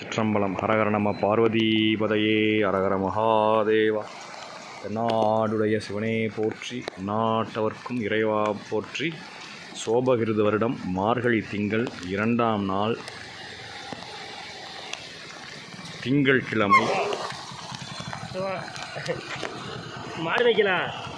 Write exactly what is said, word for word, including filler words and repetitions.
திருச்சிற்றம்பலம். ஹரஹர நம பார்வதிபதையே. ஹரஹர மகாதேவா. தென்னாடுடைய சிவனே போற்றி, நாட்டவர்க்கும் இறைவா போற்றி. சோபகிருது வருடம் மார்கழி திங்கள் இரண்டாம் நாள் திங்கள் கிழமை. மாடு வைக்கலாம்.